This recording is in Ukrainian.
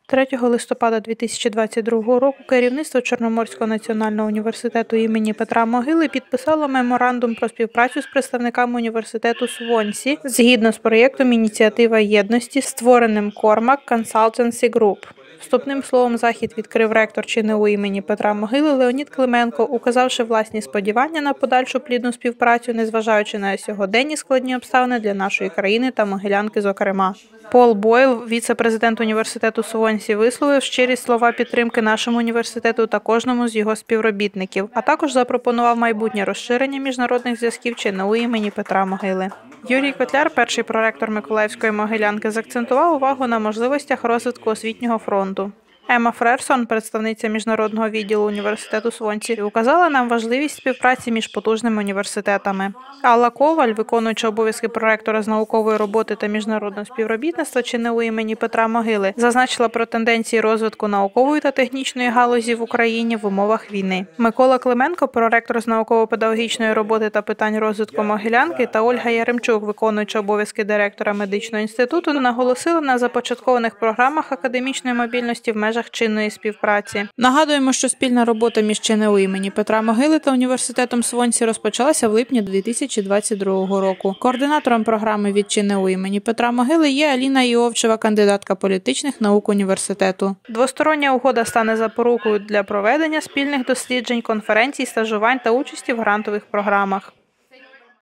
3 листопада 2022 року керівництво Чорноморського національного університету імені Петра Могили підписало меморандум про співпрацю з представниками університету Свонсі згідно з проєктом «Ініціатива єдності», створеним Cormac Consultancy Group. Вступним словом захід відкрив ректор ЧНУ імені Петра Могили Леонід Клименко, указавши власні сподівання на подальшу плідну співпрацю, незважаючи на сьогоденні складні обставини для нашої країни та Могилянки зокрема. Пол Бойл, віце-президент університету Свонсі, висловив щирі слова підтримки нашому університету та кожному з його співробітників, а також запропонував майбутнє розширення міжнародних зв'язків ЧНУ імені Петра Могили. Юрій Котляр, перший проректор Миколаївської Могилянки, заакцентував увагу на можливостях розвитку освітнього фронту. Ема Фрерсон, представниця міжнародного відділу університету Свонсі, указала нам важливість співпраці між потужними університетами. Алла Коваль, виконуюча обов'язки проректора з наукової роботи та міжнародного співробітництва ЧНУ імені Петра Могили, зазначила про тенденції розвитку наукової та технічної галузі в Україні в умовах війни. Микола Клименко, проректор з науково-педагогічної роботи та питань розвитку Могилянки, та Ольга Яремчук, виконуюча обов'язки директора медичного інституту, наголосили на започаткованих програмах академічної мобільності в межах чинної співпраці. Нагадуємо, що спільна робота між ЧНУ імені Петра Могили та університетом Свонсі розпочалася в липні 2022 року. Координатором програми від ЧНУ імені Петра Могили є Аліна Іовчева, кандидатка політичних наук університету. Двостороння угода стане запорукою для проведення спільних досліджень, конференцій, стажувань та участі в грантових програмах.